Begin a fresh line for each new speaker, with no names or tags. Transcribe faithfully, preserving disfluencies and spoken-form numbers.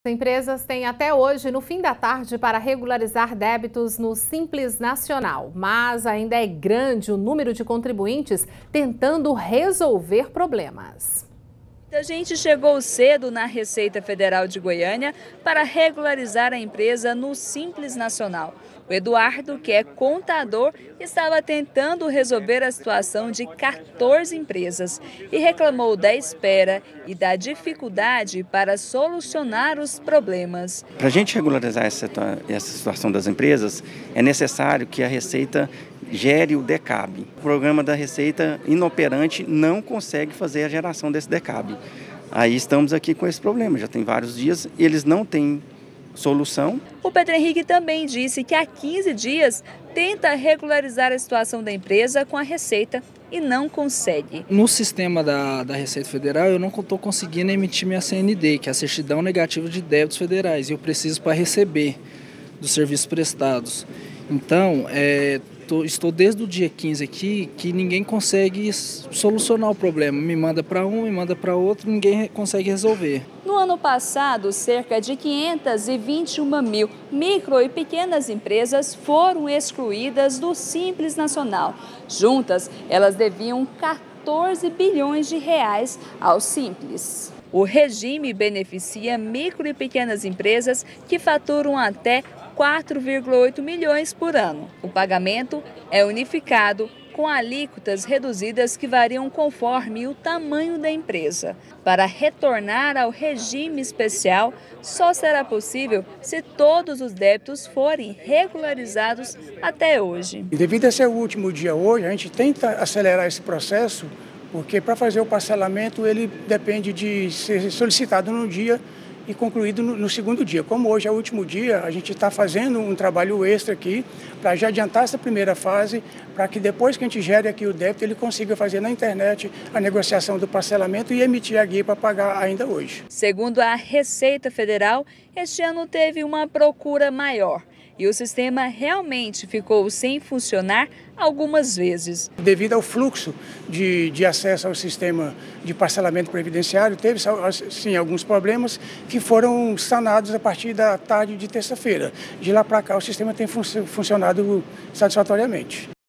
As empresas têm até hoje, no fim da tarde, para regularizar débitos no Simples Nacional, mas ainda é grande o número de contribuintes tentando resolver problemas.
A gente chegou cedo na Receita Federal de Goiânia para regularizar a empresa no Simples Nacional. O Eduardo, que é contador, estava tentando resolver a situação de quatorze empresas e reclamou da espera e da dificuldade para solucionar os problemas.
Para a gente regularizar essa, essa situação das empresas, é necessário que a Receita gere o D E C A B. O programa da Receita inoperante não consegue fazer a geração desse D E C A B. Aí estamos aqui com esse problema, já tem vários dias e eles não têm solução.
O Pedro Henrique também disse que há quinze dias tenta regularizar a situação da empresa com a Receita e não consegue.
No sistema da, da Receita Federal eu não estou conseguindo emitir minha C N D, que é a Certidão Negativa de Débitos Federais, e eu preciso para receber dos serviços prestados. Então, é, tô, estou desde o dia quinze aqui que ninguém consegue solucionar o problema. Me manda para um, me manda para outro, ninguém consegue resolver.
No ano passado, cerca de quinhentas e vinte e uma mil micro e pequenas empresas foram excluídas do Simples Nacional. Juntas, elas deviam quatorze bilhões de reais ao Simples. O regime beneficia micro e pequenas empresas que faturam até quatro vírgula oito milhões por ano. O pagamento é unificado com alíquotas reduzidas que variam conforme o tamanho da empresa. Para retornar ao regime especial, só será possível se todos os débitos forem regularizados até hoje.
E devido a ser o último dia hoje, a gente tenta acelerar esse processo, porque para fazer o parcelamento ele depende de ser solicitado no dia e concluído no, no segundo dia. Como hoje é o último dia, a gente está fazendo um trabalho extra aqui para já adiantar essa primeira fase, para que depois que a gente gere aqui o débito, ele consiga fazer na internet a negociação do parcelamento e emitir a guia para pagar ainda hoje.
Segundo a Receita Federal, este ano teve uma procura maior e o sistema realmente ficou sem funcionar algumas vezes.
Devido ao fluxo de, de acesso ao sistema de parcelamento previdenciário, teve sim alguns problemas que foram sanados a partir da tarde de terça-feira. De lá para cá o sistema tem fun- funcionado satisfatoriamente.